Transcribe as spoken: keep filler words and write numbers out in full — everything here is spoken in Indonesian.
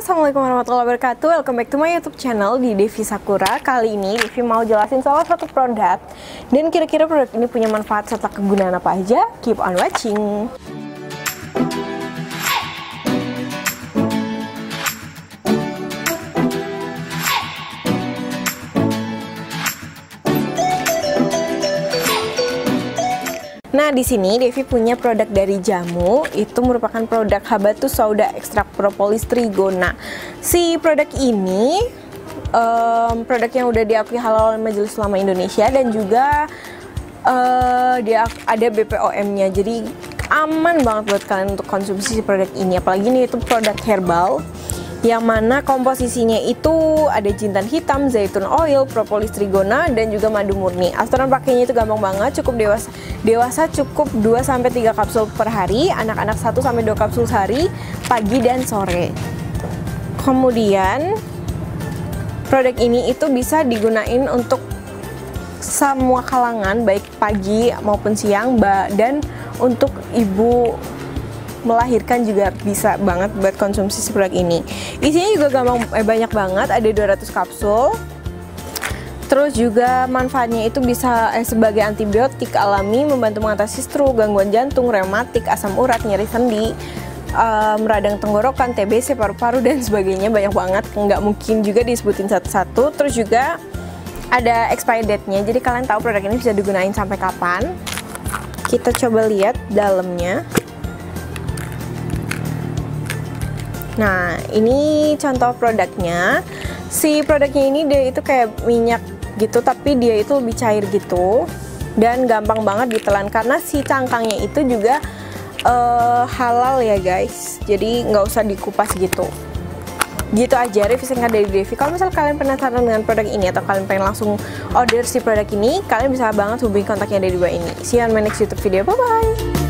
assalamualaikum warahmatullahi wabarakatuh. Welcome back to my YouTube channel di Devi Sakura. Kali ini Devi mau jelasin salah satu produk dan kira-kira produk ini punya manfaat serta kegunaan apa aja. Keep on watching. Nah, di sini Devi punya produk dari jamu, itu merupakan produk Habatus Sauda ekstrak propolis trigona. Si produk ini um, produk yang udah diakui halal oleh Majelis Ulama Indonesia dan juga uh, dia ada B P O M-nya. Jadi aman banget buat kalian untuk konsumsi si produk ini. Apalagi ini itu produk herbal yang mana komposisinya itu ada jintan hitam, zaitun oil, propolis trigona, dan juga madu murni. Aturan pakainya itu gampang banget, cukup dewasa dewasa cukup dua sampai tiga kapsul per hari, anak-anak satu sampai dua kapsul sehari, pagi dan sore. Kemudian produk ini itu bisa digunain untuk semua kalangan, baik pagi maupun siang, dan untuk ibu melahirkan juga bisa banget buat konsumsi si produk ini. Isinya juga gampang, eh, banyak banget, ada dua ratus kapsul. Terus juga manfaatnya itu bisa eh, sebagai antibiotik alami, membantu mengatasi stroke, gangguan jantung, rematik, asam urat, nyeri sendi, um, radang tenggorokan, T B C, paru-paru, dan sebagainya. Banyak banget, nggak mungkin juga disebutin satu-satu. Terus juga ada expired date-nya, jadi kalian tahu produk ini bisa digunain sampai kapan. Kita coba lihat dalamnya. Nah, ini contoh produknya. Si produknya ini dia itu kayak minyak gitu, tapi dia itu lebih cair gitu dan gampang banget ditelan karena si cangkangnya itu juga uh, halal ya guys. Jadi nggak usah dikupas gitu. Gitu aja review singkat dari Devi. Kalau misal kalian penasaran dengan produk ini atau kalian pengen langsung order si produk ini, kalian bisa banget hubungi kontaknya dari di bawah ini. See you on my next YouTube video. Bye bye.